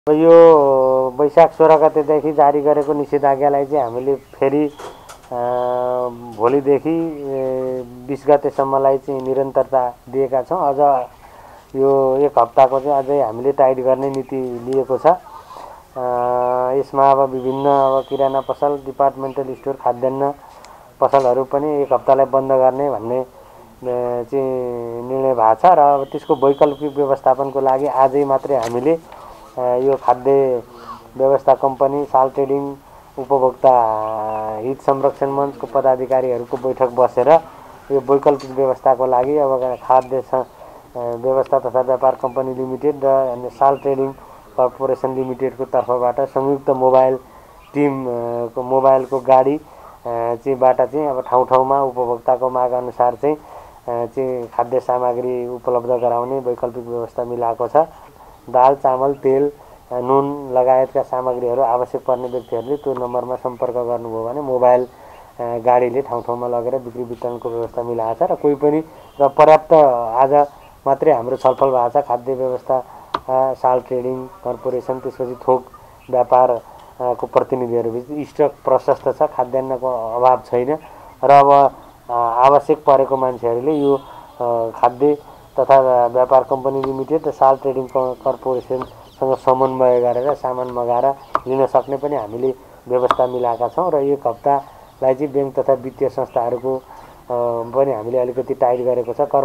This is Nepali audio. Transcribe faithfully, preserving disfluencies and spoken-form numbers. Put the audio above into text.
यो वैशाख सोह्र गतेदेखि जारी गरेको निषेधाज्ञालाई चाहिँ हामीले फेरि भोलिदेखि बीस गतेसम्मलाई चाहिँ निरन्तरता दिएका छौँ। अझ यो एक हप्ताको चाहिँ अझै हामीले टाइट गर्ने नीति लिएको छ। यसमा अब विभिन्न अब किराना पसल, डिपार्टमेन्टल स्टोर, खाद्यान्न पसलहरू पनि एक हप्तालाई बन्द गर्ने भन्ने चाहिँ निर्णय भएको छ र अब त्यसको वैकल्पिक व्यवस्थापनको लागि आजै मात्रै हामीले यो खाद्य व्यवस्था कम्पनी, साल ट्रेडिङ, उपभोक्ता हित संरक्षण मञ्चको पदाधिकारीहरूको बैठक बसेर यो वैकल्पिक व्यवस्थाको लागि अब खाद्य व्यवस्था तथा व्यापार कम्पनी लिमिटेड र साल ट्रेडिङ कर्पोरेसन लिमिटेडको तर्फबाट संयुक्त मोबाइल टिमको मोबाइलको गाडी चाहिँ बाट चाहिँ अब ठाउँ ठाउँमा उपभोक्ताको माग अनुसार चाहिँ चाहिँ खाद्य सामग्री उपलब्ध गराउने वैकल्पिक व्यवस्था मिलाएको छ। दाल, चामल, तेल, नुन लगायतका सामग्रीहरू आवश्यक पर्ने व्यक्तिहरूले त्यो नम्बरमा सम्पर्क गर्नुभयो भने मोबाइल गाडीले ठाउँ ठाउँमा लगेर बिक्री वितरणको व्यवस्था मिलाएको छ र कोही पनि र पर्याप्त आज मात्रै हाम्रो छलफल भएको छ खाद्य व्यवस्था साल ट्रेडिङ कर्पोरेसन त्यसपछि थोक व्यापारको प्रतिनिधिहरूबिच स्टक प्रशस्त छ, खाद्यान्नको अभाव छैन र अब आवश्यक परेको मान्छेहरूले यो खाद्य तथा व्यापार कम्पनी लिमिटेड र साल ट्रेडिङ कर्पोरेसनसँग समन्वय गरेर सामान मगाएर लिन सक्ने पनि हामीले व्यवस्था मिलाएका छौँ र एक हप्तालाई चाहिँ ब्याङ्क तथा वित्तीय संस्थाहरूको पनि हामीले अलिकति टाइट गरेको छ।